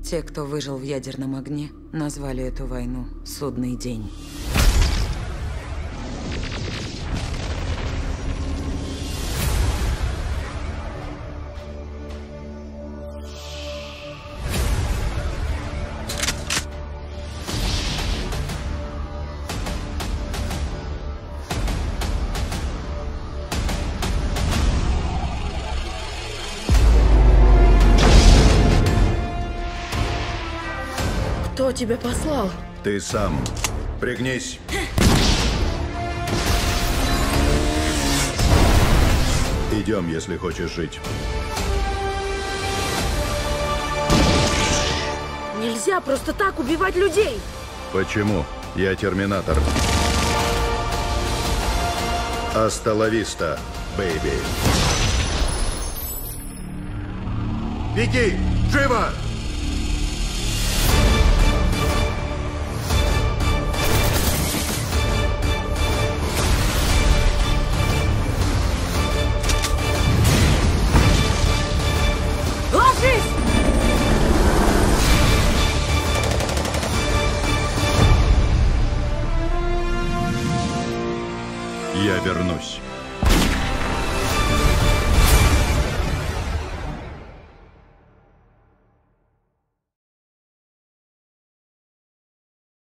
Те, кто выжил в ядерном огне, назвали эту войну «Судный день». Кто тебя послал? Ты сам. Пригнись. Идем, если хочешь жить. Нельзя просто так убивать людей! Почему? Я терминатор. Аста ла виста, бэйби. Беги! Живо! Ложись! Я вернусь.